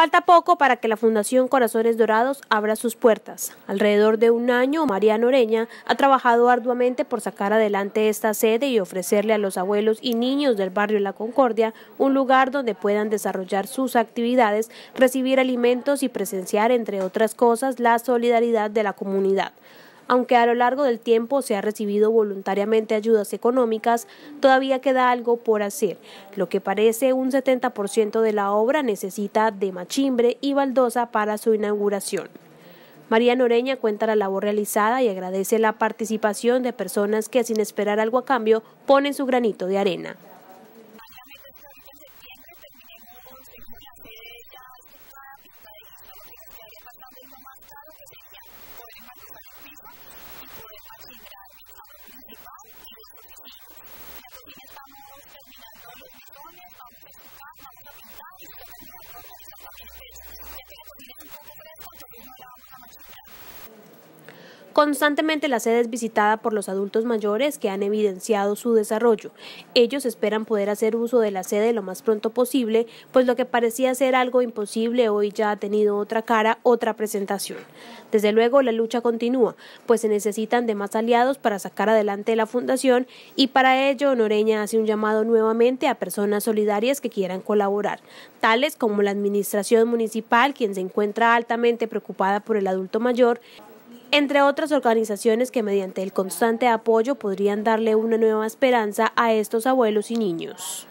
Falta poco para que la Fundación Corazones Dorados abra sus puertas. Alrededor de un año, María Noreña ha trabajado arduamente por sacar adelante esta sede y ofrecerle a los abuelos y niños del barrio La Concordia un lugar donde puedan desarrollar sus actividades, recibir alimentos y presenciar, entre otras cosas, la solidaridad de la comunidad. Aunque a lo largo del tiempo se ha recibido voluntariamente ayudas económicas, todavía queda algo por hacer. Lo que parece un 70% de la obra necesita de machimbre y baldosa para su inauguración. María Noreña cuenta la labor realizada y agradece la participación de personas que, sin esperar algo a cambio, ponen su granito de arena. Constantemente la sede es visitada por los adultos mayores que han evidenciado su desarrollo. Ellos esperan poder hacer uso de la sede lo más pronto posible, pues lo que parecía ser algo imposible hoy ya ha tenido otra cara, otra presentación. Desde luego la lucha continúa, pues se necesitan de más aliados para sacar adelante la fundación y para ello Noreña hace un llamado nuevamente a personas solidarias que quieran colaborar, tales como la administración municipal, quien se encuentra altamente preocupada por el adulto mayor, entre otras organizaciones que mediante el constante apoyo podrían darle una nueva esperanza a estos abuelos y niños.